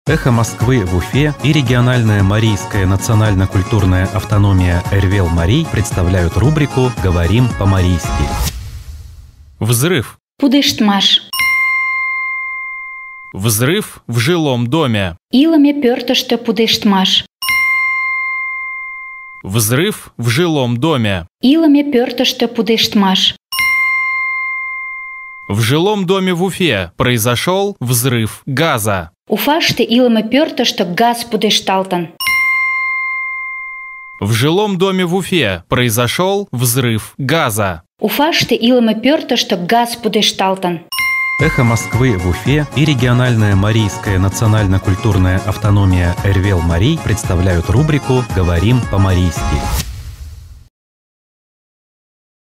«Эхо Москвы» в Уфе и региональная Марийская национально-культурная автономия Эрвел-Марий представляют рубрику «Говорим по-марийски». Взрыв. Пудыштмаш. Взрыв в жилом доме. Иламе пёртышто пудыштмаш. Взрыв в жилом доме. Иламе пёртышто пудыштмаш. В жилом доме в Уфе произошел взрыв газа. Уфаште иламе пёртышто газ пудышталтан. В жилом доме в Уфе произошел взрыв газа. Уфаште иламе пёртышто газ пудышталтан. «Эхо Москвы» в Уфе и региональная Марийская национально-культурная автономия Эрвел-Марий представляют рубрику «Говорим по-марийски».